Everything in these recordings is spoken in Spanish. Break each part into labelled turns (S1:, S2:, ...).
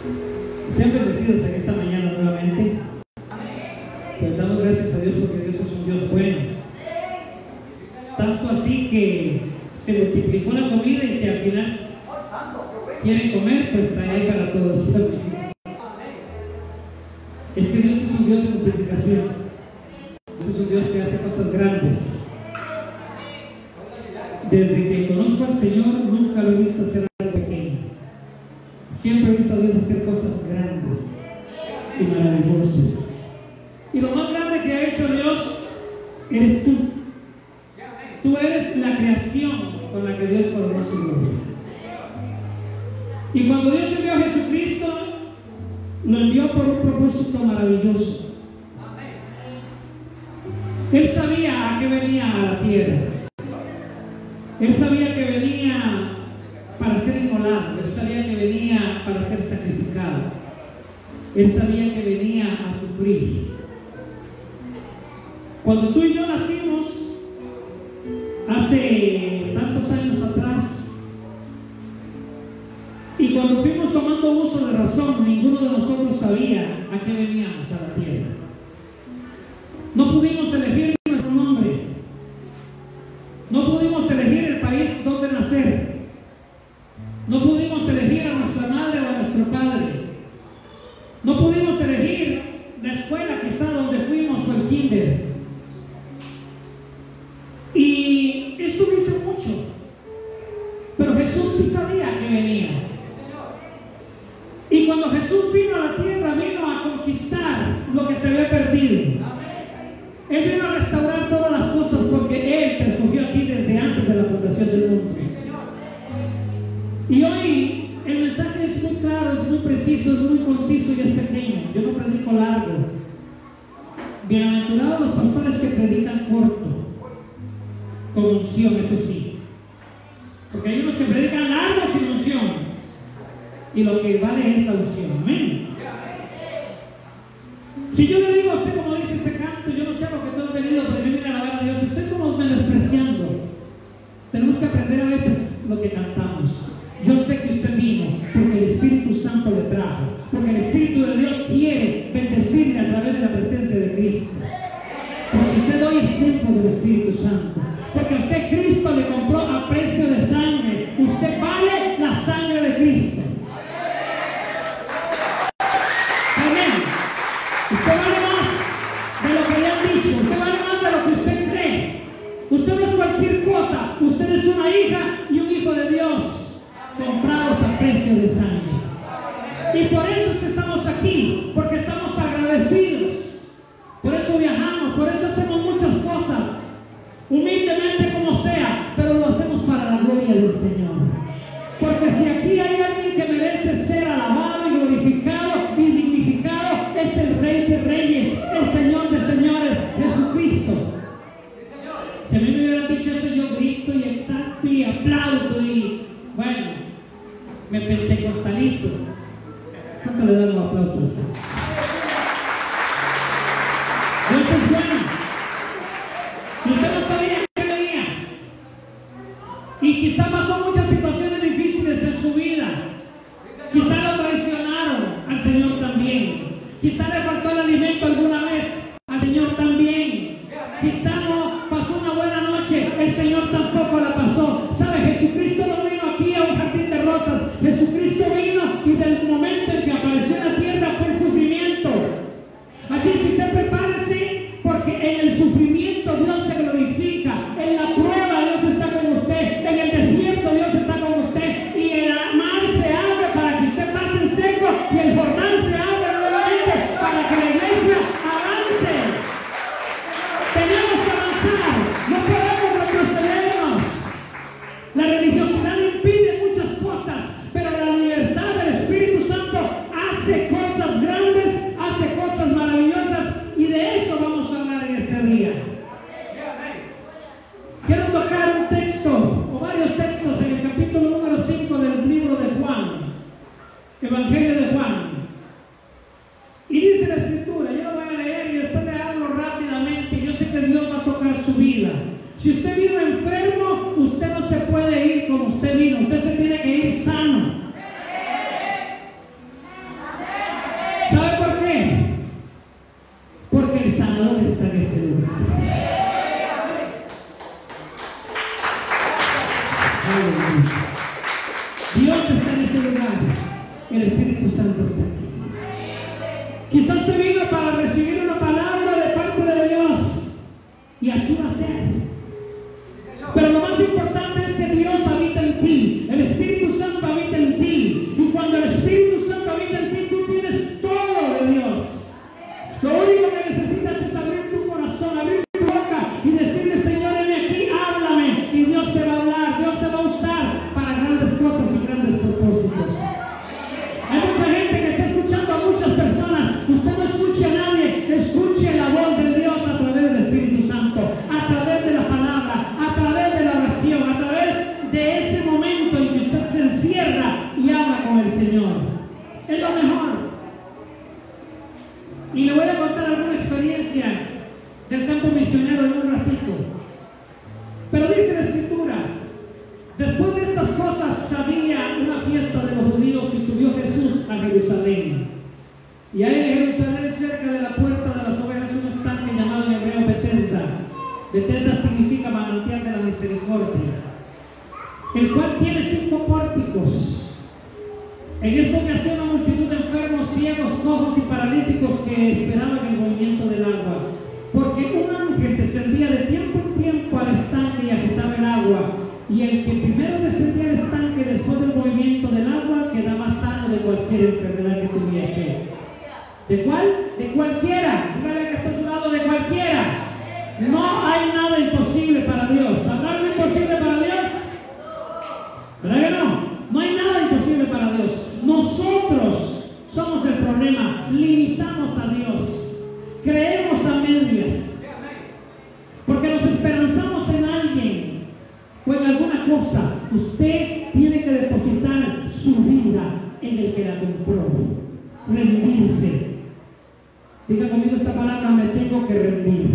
S1: Sean bendecidos en esta mañana nuevamente. Pues damos gracias a Dios porque Dios es un Dios bueno. Tanto así que se multiplicó la comida y si al final quieren comer, pues ahí hay para todos. Es que Dios es un Dios de multiplicación. Dios es un Dios que hace cosas grandes. Desde que conozco al Señor, nunca lo he visto hacer algo pequeño. Siempre he visto a Dios hacer cosas grandes y maravillosas. Y lo más grande que ha hecho Dios eres tú. Tú eres la creación con la que Dios coronó su gloria. Y cuando Dios envió a Jesucristo, lo envió por un propósito maravilloso. Él sabía a qué venía a la tierra. Él sabía que venía para ser inmolado. Él sabía que venía para ser sacrificado. Él sabía que venía a sufrir. Cuando tú y yo nacimos, hace tantos años atrás, y cuando fuimos tomando uso de razón, ninguno de nosotros sabía a qué veníamos a la tierra. No pudimos elegir nuestro nombre. No pudimos elegir el país donde nacer. No pudimos elegir a nuestra madre o a nuestro padre. No pudimos elegir la escuela quizá donde fuimos o el kinder. Y esto dice mucho. Pero Jesús sí sabía que venía. Y cuando Jesús vino a la tierra, vino a conquistar lo que se había perdido. Él vino a restaurar todas las cosas porque Él te escogió a ti desde antes de la fundación del mundo. Y hoy el mensaje es muy claro, es muy preciso, es muy conciso y es pequeño. Yo no predico largo. Bienaventurados los pastores que predican corto, con unción, eso sí. Porque hay unos que predican largo sin unción. Y lo que vale es la unción. Amén. Si yo le digo a usted, como dice ese canto, yo no sé a lo que tú has venido, pero yo vine a alabar a Dios. Usted como menospreciando. Tenemos que aprender a veces lo que cantamos. Yo sé que usted vino porque el Espíritu Santo le trajo. Porque el Espíritu de Dios quiere bendecirle a través de la presencia de Cristo. Porque usted hoy es templo del Espíritu Santo. Porque usted Cristo le compró a precio de sangre. Usted vale la sangre de Cristo. Usted vale más de lo que le han dicho. Usted vale más de lo que usted cree. Usted no es cualquier cosa. Usted es una hija y un hijo de Dios, comprados a precio de sangre. Y por eso es que estamos aquí, porque estamos agradecidos. Por eso viajamos, por eso hacemos muchas cosas, humildemente como sea, pero lo hacemos para la gloria del Señor. Porque si aquí hay alguien que merece ser alabado y glorificado y dignificado, es el Rey de Reyes, el Señor de Señores, Jesucristo. Si a mí me hubieran dicho eso, yo grito y exalto y aplaudo y, bueno, me pentecostalizo. ¿Cuánto le dan un aplauso al Señor? Dios es bueno. Y usted no sabía que venía. Y quizá pasó muchas situaciones difíciles en su vida. Quizá lo traicionaron, al Señor también. Quizá le faltó el alimento alguna vez, al Señor también. Quizá no pasó una buena noche, el Señor tampoco la pasó. ¿Sabe? Jesucristo no vino aquí a un jardín de rosas. Jesucristo vino y del momento en que apareció en la tierra fue el sufrimiento. Así que usted prepárese, porque en el sufrimiento Dios se glorifica. En la prueba Dios está con usted. En el desierto Dios está con usted. Y el mar se abre para que usted pase en seco. Y el Jordán se abre nuevamente para que la iglesia avance. Tenemos que avanzar. No podemos retrocedernos. La religiosidad impide muchas cosas, pero la libertad del Espíritu Santo hace cosas grandes, hace cosas maravillosas, y de eso vamos a hablar en este día. Quiero tocar un texto o varios textos en el capítulo número 5 del libro de Juan, Evangelio de Juan. Y dice la Escritura, yo lo voy a leer y después le hablo rápidamente. Yo sé que Dios va a tocar su vida. Si usted vino enfermo, usted no se puede ir como usted vino. Usted se tiene que ir sano. ¿Sabe por qué? Porque el sanador está en este lugar. Dios está en este lugar. El Espíritu Santo está aquí. Quizás usted vino para recibir una palabra de parte de Dios, y así va a ser. Pero lo más importante es que Dios habita en ti. El Espíritu Santo habita en ti. Y cuando el Espíritu Santo habita en ti, tú tienes todo de Dios. Lo único que necesitas es abrir tu corazón, abrir tu boca y decirle: Señor, heme aquí, háblame. Y Dios te va a hablar, Dios te va a usar para grandes cosas y grandes propósitos. Hay mucha gente que está escuchando a muchas personas. Usted no escuche a nadie, escuche la voz de Dios a través del Espíritu Santo, a través de la palabra, a través de la oración, a través de ese momento en que usted se encierra y habla con el Señor. Es lo mejor. Y le voy a contar alguna experiencia del campo misionero en un ratito. Pero dice la Escritura: después de estas cosas había una fiesta de los judíos y subió Jesús a Jerusalén. Y ahí en Jerusalén, cerca de la puerta de las ovejas, un estanque llamado en hebreo Betesda. Betesda significa manantial de la misericordia, el cual tiene 5 pórticos. En esto yacía una multitud de enfermos, ciegos, cojos y paralíticos que esperaban el movimiento del agua. Porque un ángel descendía de tiempo en tiempo al estanque y agitaba el agua. Y el que primero descendía al estanque después del movimiento del agua quedaba sano de cualquier enfermedad que tuviese. ¿De cuál? De cualquiera. Dígale que está a tu lado: de cualquiera. No hay nada imposible para Dios. ¿Habrá algo imposible para Dios? ¿Verdad que no? No hay nada imposible para Dios. Nosotros somos el problema. Limitamos a Dios. Creemos a medias. Porque nos esperanzamos en alguien o en alguna cosa. Usted tiene que depositar su vida en el que la compró. Rendirse. Diga conmigo esta palabra: me tengo que rendir.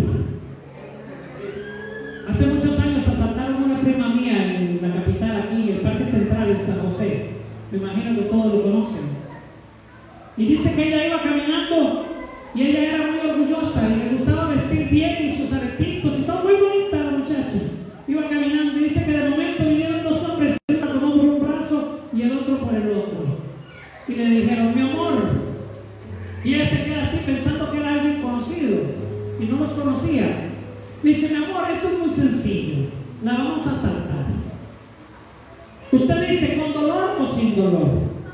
S1: Hace muchos años asaltaron a una prima mía en la capital, aquí, en el Parque Central en San José. Me imagino que todos lo conocen. Y dice que ella iba caminando y ella era muy orgullosa y le gustaba vestir bien y sus aretitos y todo, muy bonita la muchacha. Iba caminando y dice que de momento vinieron 2 hombres, uno la tomó por un brazo y el otro por el otro. Y le dijeron: mi amor. Y ella se queda así pensando que era alguien conocido y no los conocía. Le dice: mi amor, esto es muy sencillo, la vamos a asaltar. Usted dice: ¿con dolor o sin dolor?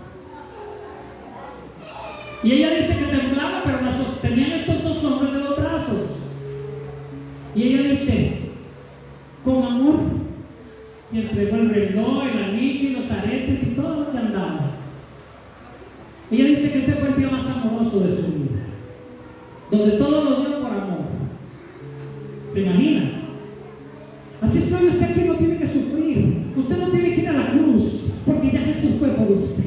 S1: Y ella dice que temblaba, pero la sostenían estos 2 hombres de los brazos. Y ella dice: con amor. Y entregó el reloj, el anillo y los aretes y todo lo que andaba. Ella dice que ese fue el día más amoroso de su vida, donde todo lo dio por amor. ¿Se imagina? Así es que hoy usted aquí no tiene que sufrir. Usted no tiene que ir a la cruz, porque ya Jesús fue por usted.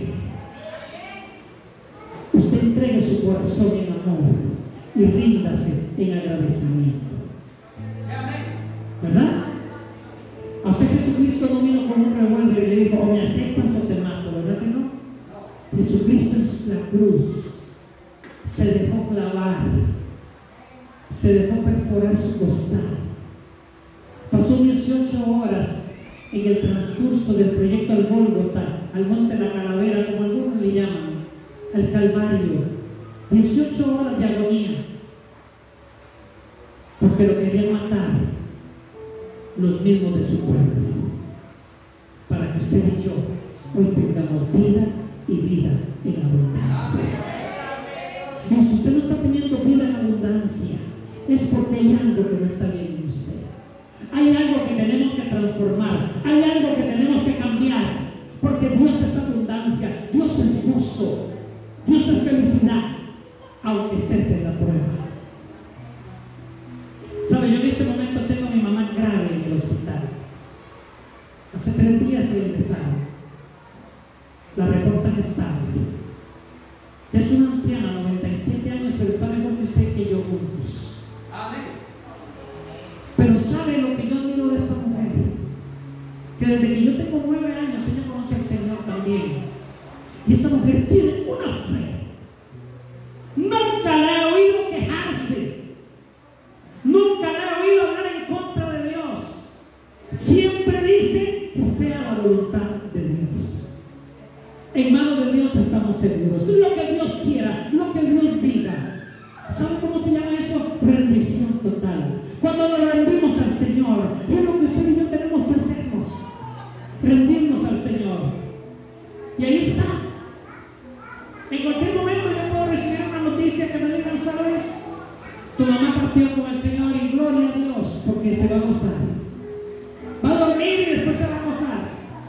S1: Usted entregue su corazón en amor y ríndase en agradecimiento. ¿Verdad? A usted Jesucristo no vino con un revólver y le dijo: o me aceptas o te mato, ¿verdad que no? Jesucristo en la cruz se dejó clavar, se dejó perforar su costado. Pasó 18 horas en el transcurso del proyecto al Gólgota, al monte de la calavera, como algunos le llaman, al Calvario. 18 horas de agonía, porque lo querían matar los mismos de su pueblo, para que usted y yo hoy tengamos vida y vida en abundancia. Y si usted no está teniendo vida en abundancia, es porque hay algo que no está bien en usted. Hay algo que tenemos que transformar, hay algo que tenemos que cambiar, porque Dios es abundancia, Dios es gozo, Dios es felicidad, aunque estés en la prueba. ¿Sabe? Yo en este momento tengo a mi mamá grave en el hospital. Hace 3 días de ingresar. La reportan estable. Es una anciana, 97 años, pero está mejor que usted y que yo juntos. Amén. Pero ¿sabe lo que yo admiro de esta mujer? Que desde que yo tengo 9 años, ella conoce al Señor también. Y esa mujer tiene una fe. seguros. Lo que Dios quiera, lo que Dios diga. ¿Sabe cómo se llama eso? Rendición total. Cuando nos rendimos al Señor, es lo que usted y yo tenemos que hacernos. Rendirnos al Señor. Y ahí está. En cualquier momento yo puedo recibir una noticia que me digan, ¿sabes? Tu mamá partió con el Señor y gloria a Dios, porque se va a gozar. Va a dormir y después se va a gozar.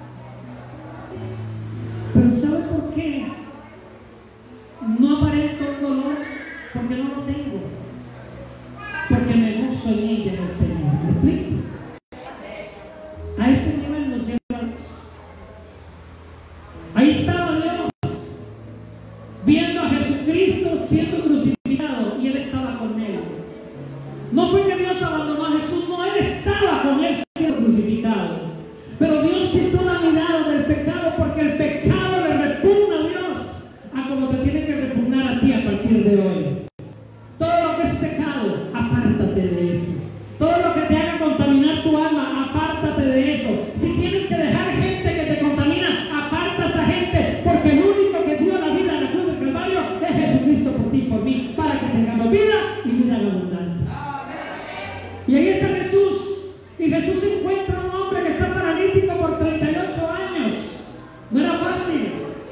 S1: Pero ¿sabe por qué? No aparento un dolor, porque no lo tengo. Porque me gozo en ella, en el Señor. ¿Me explico? A ese nivel nos lleva Dios. Ahí estaba Dios, viendo a Jesucristo siendo crucificado, y Él estaba con Él. No fue que Dios abandonó a Jesús, no, Él estaba con Él siendo crucificado. Pero Dios quitó la mirada del pecado, porque el pecado le repugna a Dios, a como te tiene que repugnar a ti a partir de hoy. Todo lo que es pecado, apártate de eso. Todo lo que te haga contaminar tu alma, apártate de eso. Si tienes que dejar gente que te contamina, aparta a esa gente, porque el único que dio la vida en la cruz del Calvario es Jesucristo por ti y por mí, para que tengamos vida y vida en abundancia. Y ahí está Jesús, y Jesús encuentra a un hombre que está paralítico por 38 años. No era fácil.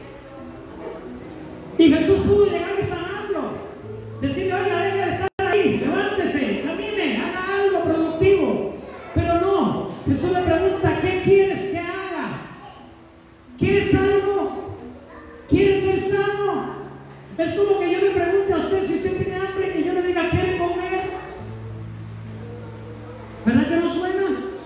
S1: Y Jesús pudo llegar a sanarlo, decirle, oiga, deje de estar ahí, levántese, camine, haga algo productivo. Pero no, Jesús le pregunta, ¿qué quieres que haga? ¿Quieres algo? ¿Quieres ser sano? Es como que yo le pregunte a usted, si usted tiene hambre, que yo le diga, ¿quiere comer? ¿Verdad que no suena?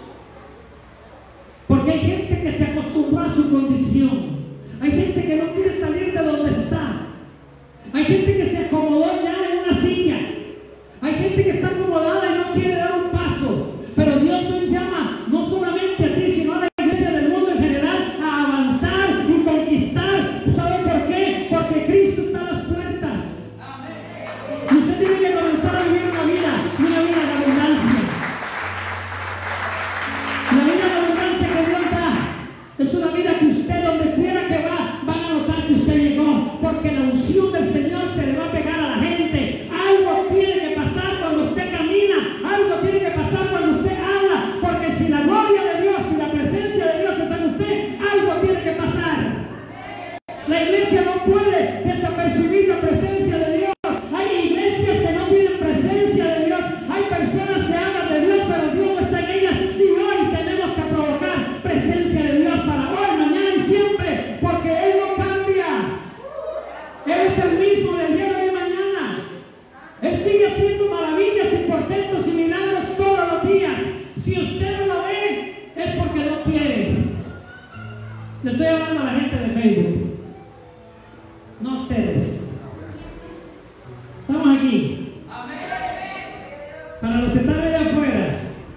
S1: Porque hay gente que se acostumbró a su condición. Hay gente que no quiere salir de donde está. Hay gente que se acomodó ya en una silla. Hay gente que está acomodada y no quiere dar un paso. Pero Dios hoy llama no solamente a ti, sino a la iglesia del mundo en general a avanzar y conquistar. ¿Sabe por qué? Porque Cristo está a las puertas. Y usted tiene que comenzar a vivir una vida de abundancia. La vida de abundancia que Dios da es una vida que usted, donde quiera que va, van a notar que usted llegó, porque la unción del Señor se le va a pegar a la gente. Algo tiene que pasar cuando usted camina, algo tiene que pasar cuando usted habla, porque si la gloria de Dios y la presencia de Dios está en usted, algo tiene que pasar. La iglesia no puede desapercibir la presencia de Dios. Hay iglesias que no tienen presencia de Dios, hay personas que hablan de Dios, pero Dios no está en ellas, y hoy tenemos que provocar presencia de Dios para hoy, mañana y siempre, porque Él no cambia. Él es el mismo del día de hoy y mañana. Él sigue haciendo maravillas y portentos y milagros todos los días. Si usted no lo ve, es porque no quiere. Le estoy hablando a la gente de Facebook, no a ustedes. Estamos aquí. Para los que están allá afuera,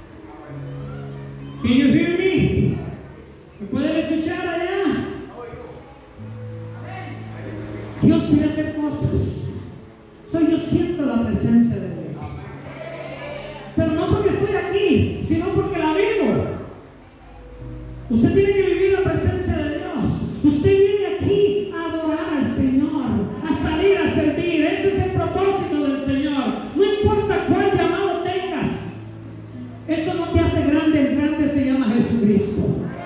S1: can you hear me? ¿Me pueden escuchar allá? Dios quiere hacer cosas. Yo siento la presencia de Dios. Pero no porque estoy aquí, sino porque la vivo. Usted tiene que vivir la presencia de Dios. Usted viene aquí a adorar al Señor, a salir a servir. Ese es el propósito del Señor. No importa cuál llamado tengas, eso no te hace grande. El grande se llama Jesucristo.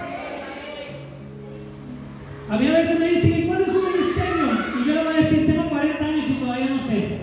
S1: A mí a veces me dicen, ¿y cuál es su ministerio? Y yo le voy a decir, tengo 40 años y todavía no sé.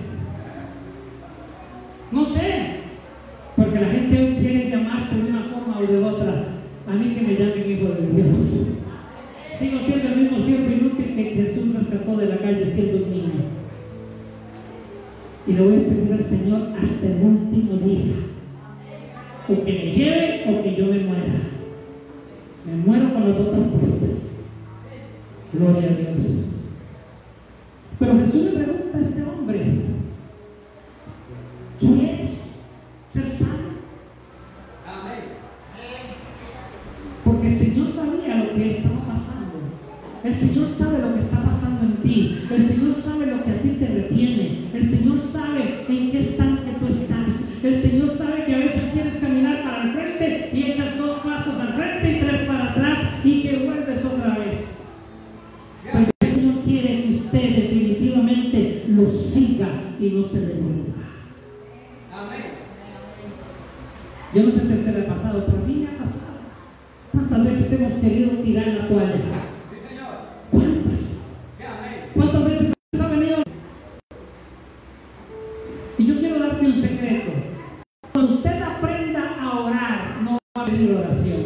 S1: No sé, porque la gente hoy quiere llamarse de una forma o de otra. A mí que me llamen hijo de Dios. Sigo siendo el mismo siervo inútil que Jesús rescató de la calle siendo un niño. Y le voy a servir al Señor hasta el último día. O que me lleve o que yo me muera. Me muero con las botas puestas. Gloria a Dios. Pero Jesús le pregunta a este hombre, ¿quieres ser sano? Porque el Señor sabía lo que estaba pasando. El Señor sabe lo que está pasando en ti. El Señor sabe lo que a ti te retiene. El Señor sabe en qué estanque tú estás. El Señor sabe que a veces quieres caminar para el frente y echas 2 pasos al frente y 3 para atrás y que vuelves otra vez. Pero el Señor quiere que usted Yo no sé si a usted le ha pasado, pero a mí me ha pasado. ¿Cuántas veces hemos querido tirar la toalla? ¿Cuántas? ¿Cuántas veces ha venido? Y yo quiero darte un secreto. Cuando usted aprenda a orar, no va a pedir oración.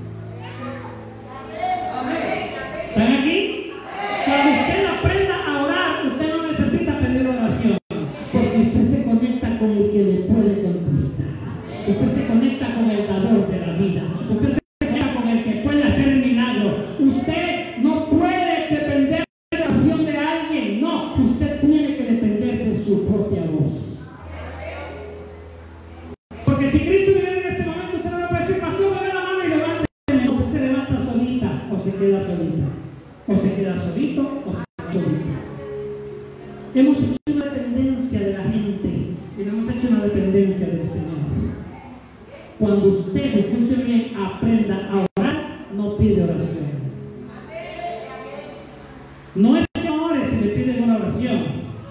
S1: ¿Están aquí? Cuando usted aprenda a orar, usted no necesita pedir oración, porque usted se conecta con el que le puede contestar. Usted se conecta con el dador de la vida. Usted se conecta con el que puede hacer el milagro. Usted no puede depender de la oración de alguien. No, usted tiene que depender de su propia voz. Porque si Cristo viene en este momento, usted no le puede decir, pastor, dame la mano y levánteme. Usted se levanta solita, o se queda solita. O se queda solito, o se queda solita. Hemos hecho una dependencia de la gente y no hemos hecho una dependencia del Señor. Cuando usted, escuche bien, aprenda a orar, no pide oración. No es que ore si le piden una oración.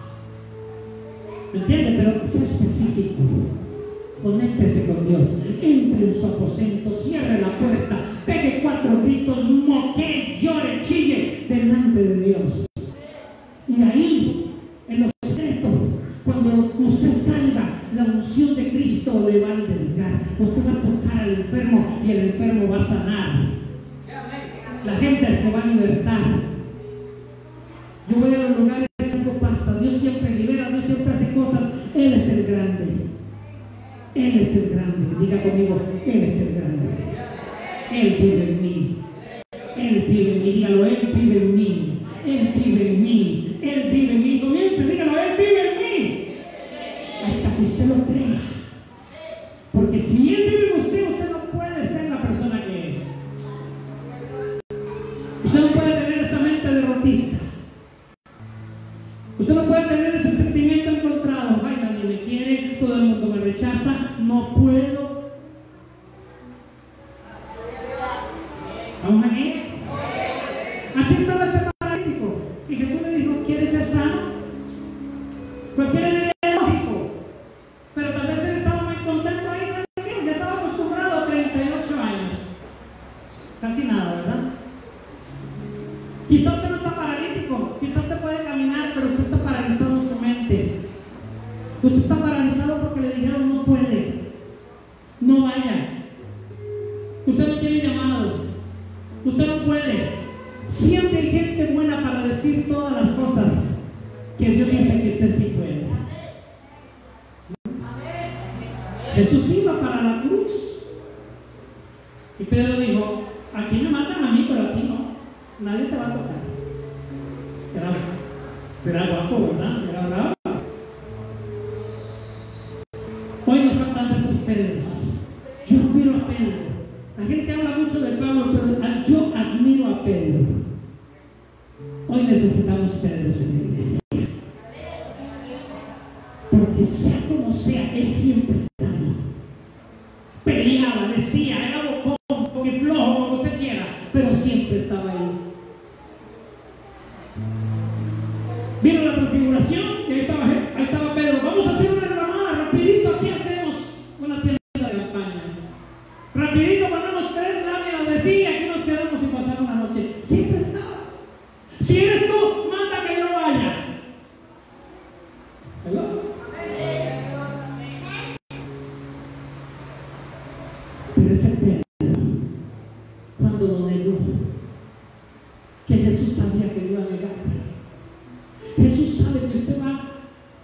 S1: ¿Me entiende? Pero sea específico. Conéctese con Dios. Entre en su aposento, cierre la puerta, pegue 4 gritos, moque, llore, chille delante de Dios. Y ahí, en los secretos, cuando usted salga, la unción de Cristo le va a albergar. Usted va a tocar al enfermo y el enfermo va a sanar. La gente se va a libertar. Yo voy a los lugares y algo pasa. Dios siempre libera, Dios siempre hace cosas. Él es el grande. Él es el grande. Diga conmigo, Él es el grande. Él vive en mí. Él vive en mí. Dígalo, Él vive en mí. Él vive en mí. Él vive en mí. Comience, dígalo, Él vive en mí. Hasta que usted lo crea. Porque si Él vive en usted, usted no puede ser la persona que es. Usted no puede tener esa mente derrotista. Usted no puede tener ese sentimiento encontrado. Ay, nadie me quiere, todo el mundo me rechaza, no puedo. ¿Vamos aquí? Así estaba ese paralítico. Y Jesús le dijo, ¿quieres ser sano? Cualquiera diría lógico. Pero tal vez él estaba muy contento ahí, tranquilo, ya estaba acostumbrado a 38 años. Casi nada, ¿verdad? Quizá usted no está paralítico, quizá usted puede caminar, pero usted está paralizado en su mente. Usted está paralizado porque le dijeron no puede, no vaya. Usted no tiene llamado, usted no puede. Siempre hay gente buena para decir todas las cosas que Dios dice que usted sí puede. Jesús iba para la cruz y Pedro dijo, aquí me matan a mí, pero a ti no. Nadie te va a tocar. Será guapo, ¿verdad? Era bravo. Hoy nos faltan esos Pedros. Yo admiro a Pedro. La gente habla mucho de Pablo, pero yo admiro a Pedro. Hoy necesitamos Pedros en la iglesia. Porque sea como sea, él siempre está ahí. Peleaba, decía, era bocón, porque flojo, como usted quiera, pero siempre estaba ahí. Vino la transfiguración y ahí estaba Pedro. Vamos a hacer una remamada, rapidito, aquí hacemos una tienda de campaña. Rapidito ponemos 3 láminas de silla, aquí nos quedamos y pasamos la noche. Siempre estaba. Si eres tú, manda que yo vaya. ¿Verdad? Pero ese Pedro, cuando lo negó, que Jesús sabía que lo iba a negar. Jesús sabe que usted va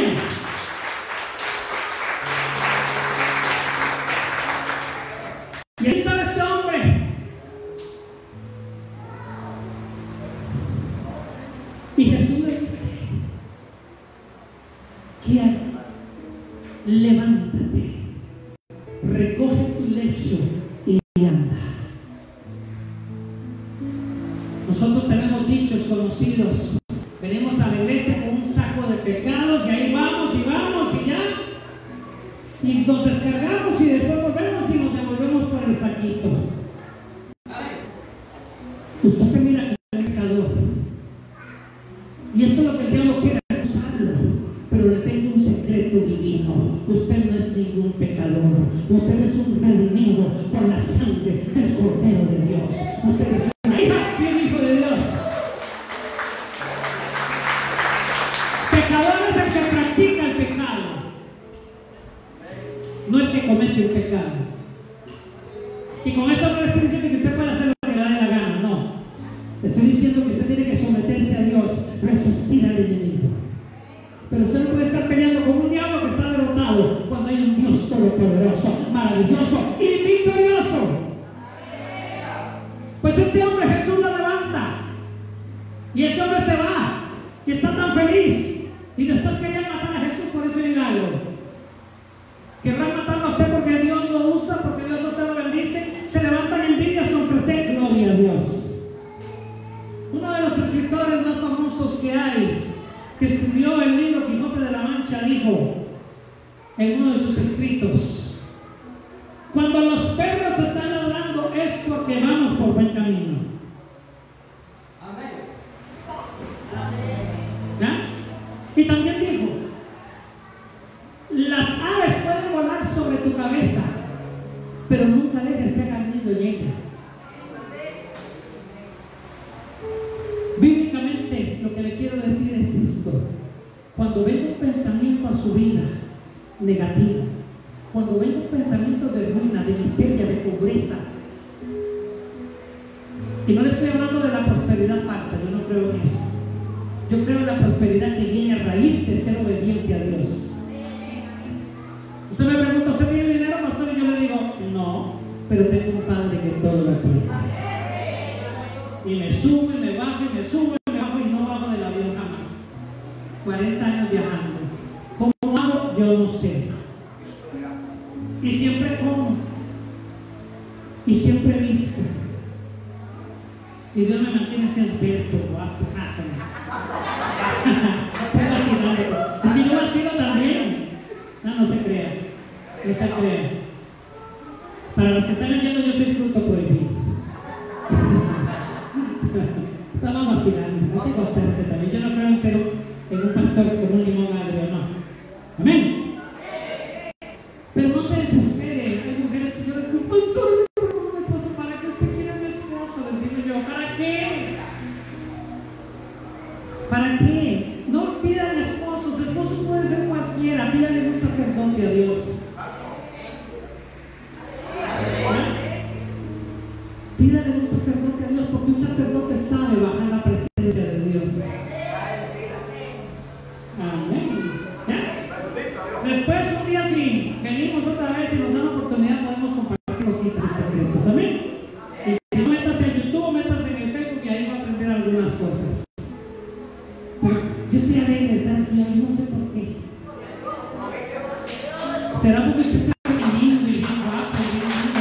S1: Y ahí estaba este hombre. Y Jesús le dice: quiero, levántate, recoge tu lecho y anda. Nosotros tenemos dichos conocidos. Venimos a la iglesia con un saco de pecados y ahí vamos y ya. Y nos descargamos y después volvemos y nos devolvemos por el saquito. Usted se mira como un pecador. Y eso es lo que el diablo quiere, acusarlo. Pero le tengo un secreto divino. Usted no es ningún pecador. Usted es un redimido por la sangre del Cordero de Dios. Usted es una hija y un hijo de Dios. Pecador es el que practica el pecado, no el que comete el pecado. Y con esto no estoy diciendo que usted pueda hacer lo que le dé la gana, no. Estoy diciendo que usted tiene que someterse a Dios, resistir al enemigo. Pero usted no puede estar peleando con un diablo que está derrotado cuando hay un Dios todopoderoso, maravilloso y victorioso. Pues este hombre Jesús lo levanta y ese hombre se va y está tan feliz. Y después querían matar a Jesús por ese milagro. Querrán matarlo a usted porque Dios lo usa, porque Dios a usted lo bendice. Se levantan envidias contra usted. Gloria a Dios. Uno de los escritores más famosos que hay, que escribió el libro Quijote de la Mancha, dijo en uno de sus escritos: cuando los perros están ladrando es porque vamos por buen camino. ¿Ya? Y también dijo: las aves pueden volar sobre tu cabeza, pero nunca dejes que hagan nido en ella. Bíblicamente, lo que le quiero decir es esto: cuando venga un pensamiento a su vida negativo, cuando venga un pensamiento de ruina, de miseria, de pobreza, y no le estoy hablando de la prosperidad falsa, yo no creo en eso. Yo creo en la prosperidad que viene a raíz de ser obediente a Dios. Usted me pregunta: ¿usted tiene dinero, pastor? Y yo le digo: no, pero tengo un Padre que todo lo tiene. Y me sube, me baja, y me sube, me bajo, y no bajo del avión jamás. 40 años viajando. ¿Cómo hago? Yo no sé. Y siempre como. Y siempre visto. Y Dios me mantiene siempre guapo. Si yo vacilo también. No se crea. No se crea. Para los que están viendo, yo soy fruto prohibido. Estamos vacilando. Hay que gozarse también. Yo no creo en ser en un pastor con un limón agrio, no. Amén. Pero no se desespere. Hay mujeres que yo les digo: pastor, mi esposo, ¿para qué usted quiere a mi esposo? Les digo yo: ¿para qué? ¿Para qué? No pidan esposos. Esposos puede ser cualquiera. Pídanle un sacerdote a Dios. Pídale un sacerdote a Dios, porque un sacerdote sabe bajar la presencia de Dios. Amén. ¿Ya? Después, un día, si venimos otra vez y nos dan la oportunidad, podemos compartir los sitios secretos. Amén. Y si no, metas en YouTube, metas en el Facebook, y ahí va a aprender algunas cosas. Pero yo estoy alegre de estar aquí, yo no sé por qué. ¿Será porque usted es lindo y bien guapo y bien lindo?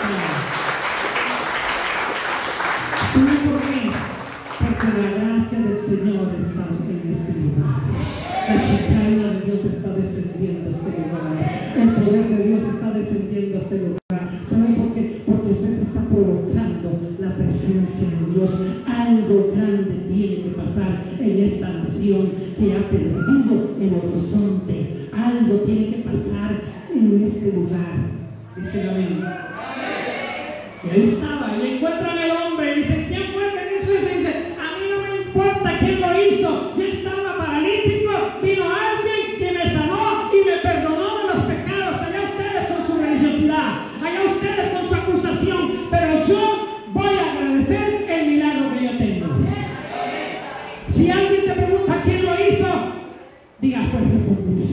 S1: ¿Sabe por qué? Porque la gracia del Señor está en este lugar. La Shekinah de Dios está descendiendo a este lugar. El poder de Dios está descendiendo a este lugar. ¿Saben por qué? Porque usted está provocando la presencia de Dios. Algo grande tiene que pasar en esta nación que ha perdido el horizonte. Algo tiene que pasar en este lugar. Dice amén. Y ahí estaba, y encuentran al hombre y dicen: ¿quién fue el que hizo eso? Y dice: a mí no me importa quién lo hizo. Yo estaba paralítico, vino alguien que me sanó y me perdonó de los pecados. Allá ustedes con su religiosidad, allá ustedes con su acusación, pero yo voy a agradecer el milagro que yo tengo. Si alguien te pregunta quién lo hizo, diga: fue Jesús.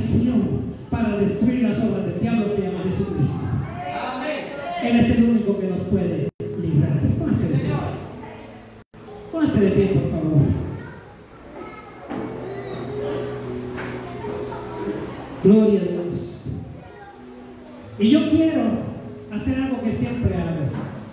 S1: mediación para destruir las obras del diablo se llama Jesucristo. Él es el único que nos puede librar. Póngase de pie. Póngase de pie, por favor. Gloria a Dios. Y yo quiero hacer algo que siempre hago.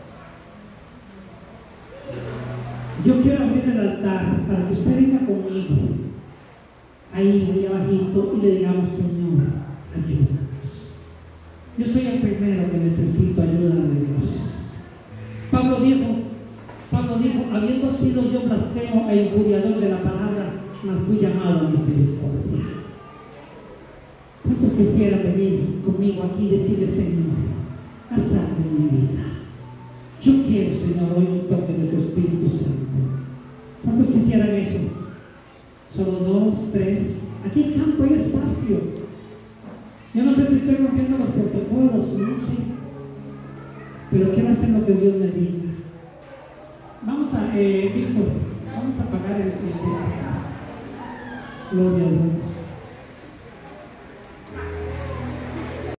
S1: Yo quiero abrir el altar para que usted venga conmigo, ahí abajito, y le digamos: Señor, ayúdanos. Yo soy el primero que necesito ayuda de Dios. Pablo dijo, habiendo sido yo blasfemo e injuriador de la palabra, mas fui llamado a misericordia. ¿Cuántos quisieran venir conmigo aquí y decirle: Señor, haz algo en mi vida? Yo quiero, Señor, hoy un toque de tu Espíritu Santo. ¿Cuántos quisieran eso? Solo 2, 3. Aquí en campo hay espacio. Yo no sé si estoy rompiendo los protocolos, no sé. Pero quiero hacer lo que Dios me diga. Vamos a, Víctor, vamos a apagar el Gloria a Dios.